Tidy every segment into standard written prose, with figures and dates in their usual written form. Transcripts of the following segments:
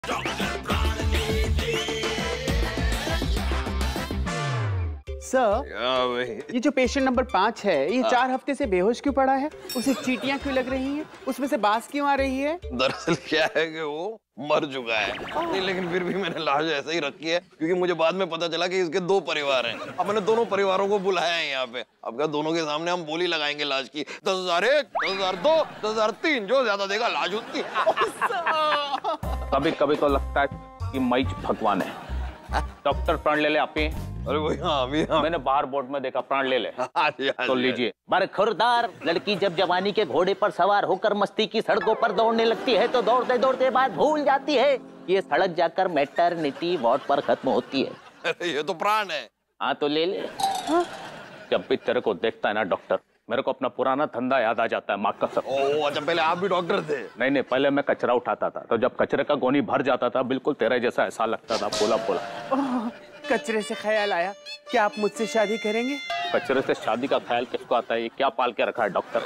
Sir, ये जो patient number 5 है, ये 4 हफ्ते से बेहोश क्यों पड़ा है? उसे चींटियां क्यों लग रही हैं? उसमें से बांस क्यों आ रही है? दरअसल क्या है कि वो मर चुका है। नहीं, लेकिन फिर भी मैंने लाश ऐसे ही रखी है क्योंकि मुझे बाद में पता चला कि इसके 2 परिवार हैं। अब मैंने दोनों परिवारों को बुलाया है यहाँ पे। अब क्या दोनों के सामने हम बोली लगाएंगे लाश की। 10,001, 10,002, 10,003, जो ज्यादा देगा लाश उसकी। कभी कभी तो लगता है कि मई भगवान है। डॉक्टर प्राण ले ले आपके। अरे वही, हाँ। मैंने बाहर बोर्ड में देखा प्राण ले ले। तो लीजिए। बरखुरदार लड़की जब जवानी के घोड़े पर सवार होकर मस्ती की सड़कों पर दौड़ने लगती है तो दौड़ते दौड़ते बाद भूल जाती है ये सड़क जाकर मैटरनिटी वार्ड पर खत्म होती है। अरे ये तो प्राण है। हाँ तो ले ले। जब भी तेरे को देखता है ना डॉक्टर, मेरे को अपना पुराना धंधा याद आ जाता है। माँ का सब। ओह, अच्छा, पहले आप भी डॉक्टर थे? नहीं, पहले मैं कचरा उठाता था, तो जब कचरे का गोनी भर जाता था बिल्कुल तेरे जैसा ऐसा लगता था, पोला पोला। कचरे से ख्याल आया, क्या आप मुझसे शादी करेंगे? कचरे से शादी का ख्याल किसको आता है? ये क्या पाल के रखा है डॉक्टर?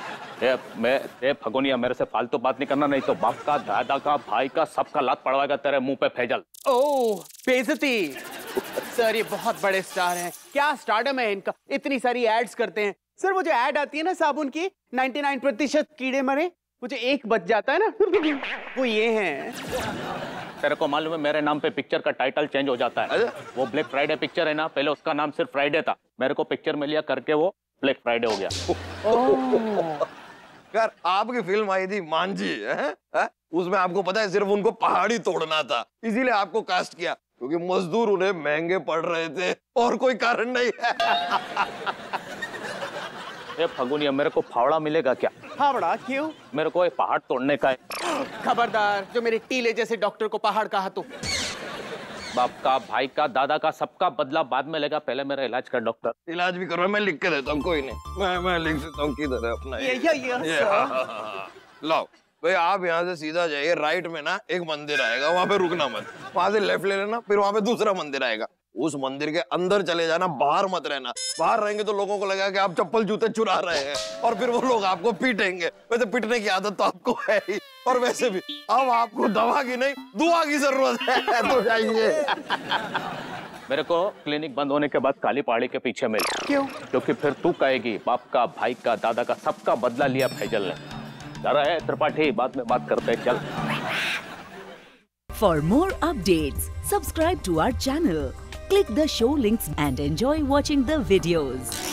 फगोनिया, मेरे से फालतू बात नहीं करना, नहीं तो बाप का, दादा का, भाई का, सबका लात पड़वाएगा तेरे मुंह पे फैजल। ओह, बेइज्जती। सर, ये बहुत बड़े स्टार हैं, क्या स्टारडम है इनका, इतनी सारी एड्स करते हैं। सर, वो जो एड आती है ना साबुन की, 99% कीड़े मरे, मुझे एक बच जाता है ना, वो ये हैं। तेरे को मालूम है मेरे नाम पे पिक्चर का टाइटल चेंज हो जाता है। वो ब्लैक फ्राइडे पिक्चर है ना, पहले उसका नाम सिर्फ फ्राइडे था, मेरे को पिक्चर में लिया करके वो ब्लैक फ्राइडे हो गया। यार, आपकी फिल्म आई थी मांझी, उसमें आपको पता है सिर्फ उनको पहाड़ी तोड़ना था, इसीलिए आपको कास्ट किया, क्योंकि मजदूर उन्हें महंगे पड़ रहे थे और कोई कारण नहीं है। फगुनिया, मेरे को फावड़ा मिलेगा क्या? फावड़ा क्यों? मेरे को एक पहाड़ तोड़ने का है। खबरदार, जो मेरे टीले जैसे डॉक्टर को पहाड़ कहा तो। बाप का, भाई का, दादा का, सबका बदला बाद में लेगा, पहले मेरा इलाज कर डॉक्टर। इलाज भी करो, मैं लिख के देता हूँ, कोई नहीं, मैं लिख देता हूँ, किधर है अपना ये लो भाई, आप यहाँ से सीधा जाइए, राइट में ना एक मंदिर आएगा, वहाँ पे रुकना मत, वहाँ से लेफ्ट ले लेना, फिर वहाँ पे दूसरा मंदिर आएगा, उस मंदिर के अंदर चले जाना, बाहर मत रहना। बाहर रहेंगे तो लोगों को लगेगा कि आप चप्पल जूते चुरा रहे हैं और फिर वो लोग आपको पीटेंगे। वैसे पीटने की आदत तो आपको है ही, और वैसे भी अब आपको दवा की नहीं दुआ की जरूरत है, तो जाइए। मेरे को क्लिनिक बंद होने के बाद काली पहाड़ी के पीछे मिल। क्यों? क्योंकि फिर तू कहेगी बाप का, भाई का, दादा का, सबका बदला लिया फैजल ने। जरा है त्रिपाठी, बाद में बात करते हैं, चल। For more updates, subscribe to our channel, click the show links and enjoy watching the videos.